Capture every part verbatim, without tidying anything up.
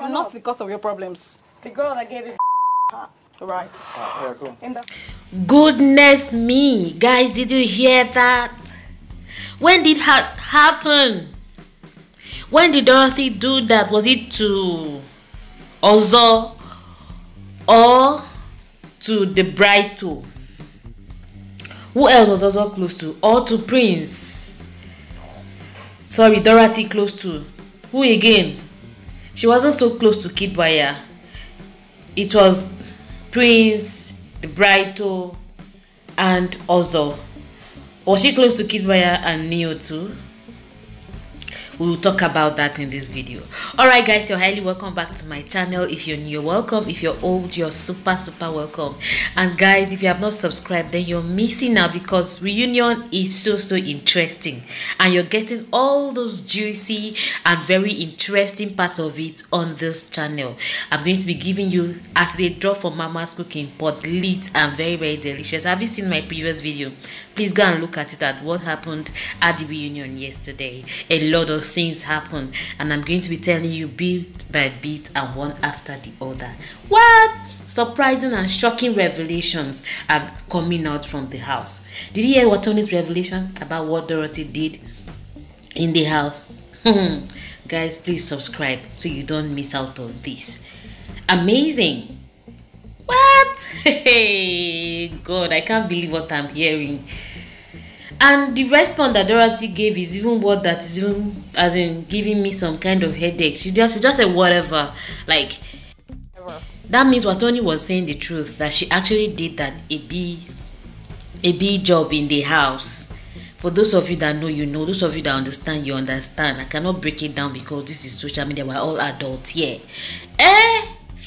Not because of your problems. The girl that gave it. Right. Ah, yeah, cool. In the Goodness me, guys, did you hear that? When did that happen? When did Dorothy do that? Was it to Ozo or to the bride too? Who else was also close to? Or to Prince? Sorry, Dorothy close to. Who again? She wasn't so close to Kid Wire. It was Prince, the bride too, and Ozo. Was she close to Kid Wire and Neo too? We will talk about that in this video. Alright guys, you're highly welcome back to my channel. If you're new, you're welcome. If you're old, you're super super welcome. And guys, if you have not subscribed, then you're missing out, because reunion is so so interesting, and you're getting all those juicy and very interesting part of it on this channel. I'm going to be giving you, as they drop from Mama's Cooking Pot, lit and very very delicious. Have you seen my previous video? Please go and look at it, at what happened at the reunion yesterday. A lot of things happened, and I'm going to be telling you bit by bit and one after the other. What surprising and shocking revelations are coming out from the house. Did you hear what Tony's revelation about what Dorothy did in the house? Guys, please subscribe so you don't miss out on this. Amazing. What? Hey God, I can't believe what I'm hearing. And the response that Dorothy gave is even what that is even as in giving me some kind of headache. She just she just said whatever. Like, that means what Tony was saying the truth, that she actually did that a B a B job in the house. For those of you that know, you know. Those of you that understand, you understand. I cannot break it down because this is social media. We're all adults here. Eh?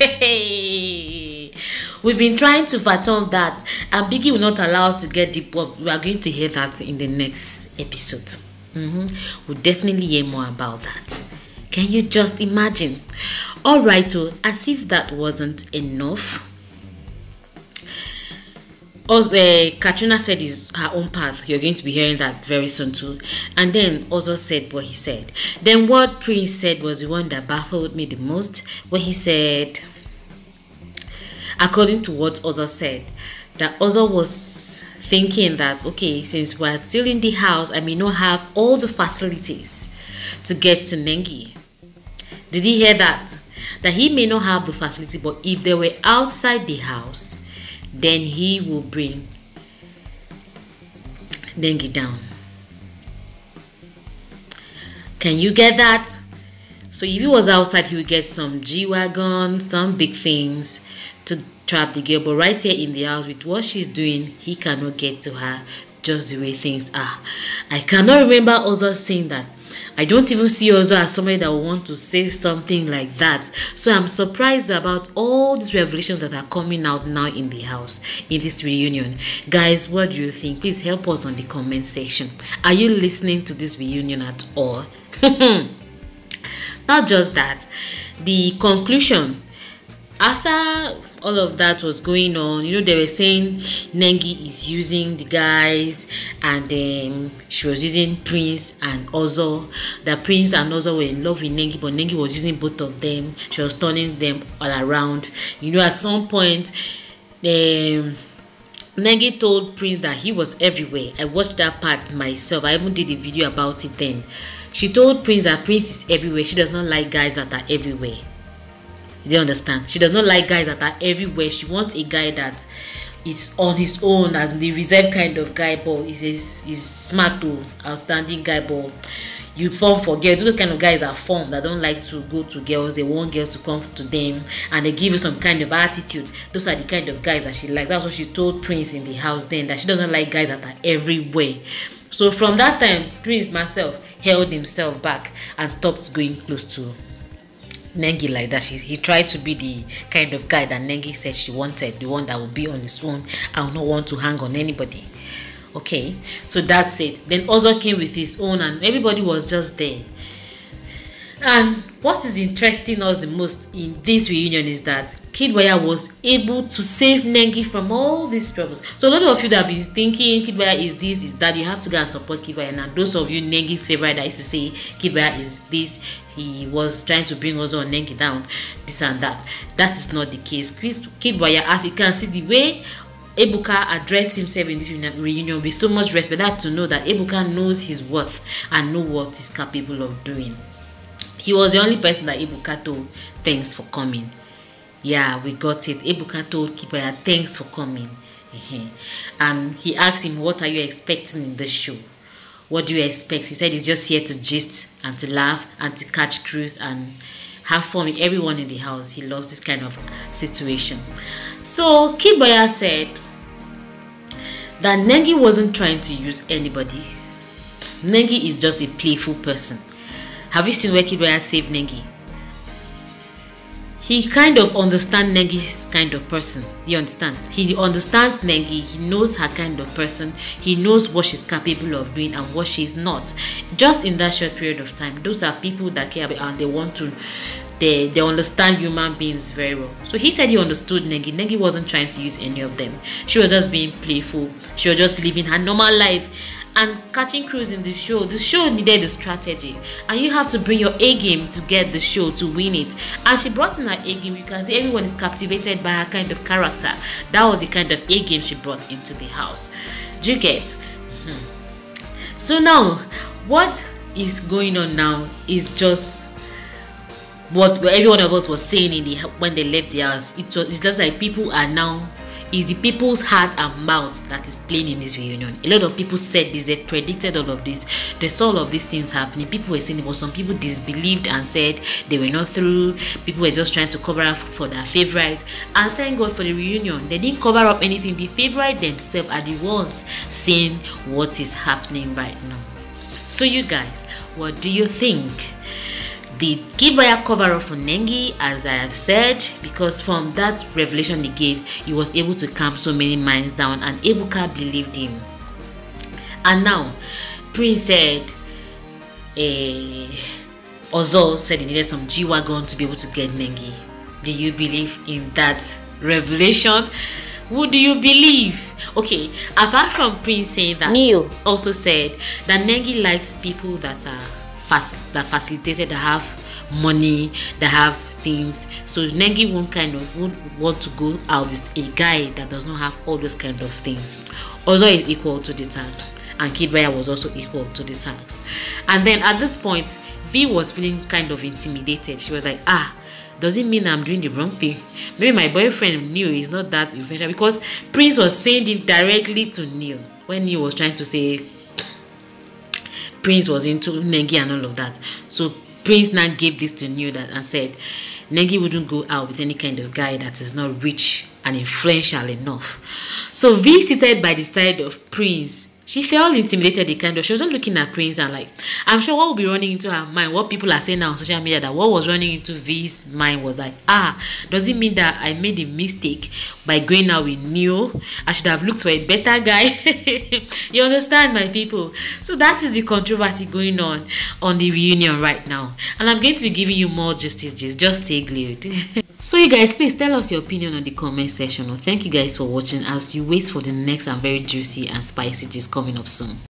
Hey, we've been trying to fathom that, and Biggie will not allow us to get deep. We are going to hear that in the next episode. Mm-hmm. We'll definitely hear more about that. Can you just imagine? All right, so as if that wasn't enough, also, uh, Katrina said is her own path. You're going to be hearing that very soon too. And then also said what he said. Then what Prince said was the one that baffled me the most. When he said, according to what Ozo said, that Ozo was thinking that, okay, since we're still in the house, I may not have all the facilities to get to Nengi. Did he hear that? That he may not have the facility, but if they were outside the house, then he will bring Nengi down. Can you get that? So if he was outside, he would get some G-Wagon, some big things to trap the girl. But right here in the house, with what she's doing, he cannot get to her just the way things are. I cannot remember Ozo saying that. I don't even see Ozo as somebody that will want to say something like that. So I'm surprised about all these revelations that are coming out now in the house, in this reunion. Guys, what do you think? Please help us on the comment section. Are you listening to this reunion at all? Not just that, the conclusion after all of that was going on, you know, they were saying Nengi is using the guys, and then um, she was using Prince and Ozo. That Prince and Ozo were in love with Nengi, but Nengi was using both of them. She was turning them all around. You know, at some point, um, Nengi told Prince that he was everywhere. I watched that part myself. I even did a video about it then. She told Prince that Prince is everywhere. She does not like guys that are everywhere. Do you understand? She does not like guys that are everywhere. She wants a guy that is on his own, as the reserved kind of guy, but is is smart to outstanding guy, but you form for girls. Those kind of guys are formed that don't like to go to girls. They want girls to come to them, and they give you some kind of attitude. Those are the kind of guys that she likes. That's what she told Prince in the house then, that she doesn't like guys that are everywhere. So from that time, Prince myself held himself back and stopped going close to Nengi like that. He, he tried to be the kind of guy that Nengi said she wanted, the one that would be on his own. I would not want to hang on anybody. Okay, so that's it. Then Ozo came with his own, and everybody was just there. And what is interesting us the most in this reunion is that Kid Wire was able to save Nengi from all these troubles. So a lot of you that have been thinking Kid Wire is this, is that, you have to go and support Kid Wire. And those of you Nengi's favorite that used to say Kid Wire is this, he was trying to bring Ozo and Nengi down, this and that. That is not the case. Chris Kid Boya, as you can see, the way Ebuka addressed himself in this reunion with so much respect, that to know that Ebuka knows his worth and know what he's capable of doing. He was the only person that Ebuka told thanks for coming. Yeah, we got it. Ebuka told Kid Boya thanks for coming. And he asked him, what are you expecting in the show? What do you expect? He said he's just here to gist and to laugh and to catch crews and have fun with everyone in the house. He loves this kind of situation. So Kid Boya said that Nengi wasn't trying to use anybody. Nengi is just a playful person. Have you seen where Kid Boya saved Nengi? He kind of understands Nengi's kind of person. You understand? He understands Nengi. He knows her kind of person. He knows what she's capable of doing and what she's not. Just in that short period of time, those are people that care about and they want to, they, they understand human beings very well. So he said he understood Nengi. Nengi wasn't trying to use any of them. She was just being playful. She was just living her normal life and catching crews in the show. The show needed a strategy, and you have to bring your A game to get the show to win it. And she brought in her A game. You can see everyone is captivated by her kind of character. That was the kind of A game she brought into the house. Do you get? Mm-hmm. So now, what is going on now is just what every one of us was saying in the when they left the house. It was it's just like people are now. Is the people's heart and mouth that is playing in this reunion. A lot of people said this, they predicted all of this, they saw all of these things happening. People were saying it, but some people disbelieved and said they were not through. People were just trying to cover up for their favorite. And thank God for the reunion, they didn't cover up anything. The favorite themselves are the ones seeing what is happening right now. So you guys, what do you think? Did Kid Boya cover up for Nengi, as I have said? Because from that revelation he gave, he was able to calm so many minds down, and Ebuka believed him. And now, Prince said, eh, Ozo said he needed some G-Wagon to be able to get Nengi. Do you believe in that revelation? Who do you believe? Okay, apart from Prince saying that, Neo also said that Nengi likes people that are fast, that facilitated, that have money, that have things. So Nengi won't kind of won't want to go out with a guy that does not have all those kind of things. Ozo is equal to the tax, and Kid Boya was also equal to the tax. And then at this point, V was feeling kind of intimidated. She was like, ah, does it mean I'm doing the wrong thing? Maybe my boyfriend Neil is not that influential, because Prince was saying it directly to Neil when Neil was trying to say Prince was into Nengi and all of that. So Prince now gave this to Neil that and said Nengi wouldn't go out with any kind of guy that is not rich and influential enough. So V seated by the side of Prince, she felt intimidated. The kind of she wasn't looking at Prince and like, I'm sure what will be running into her mind, what people are saying now on social media, that what was running into V's mind was like, ah, does it mean that I made a mistake by going out with Neo? I should have looked for a better guy. You understand, my people? So that is the controversy going on on the reunion right now, and I'm going to be giving you more justice. Just stay glued. So you guys, please tell us your opinion on the comment section. Thank you guys for watching as you wait for the next and very juicy and spicy gist coming up soon.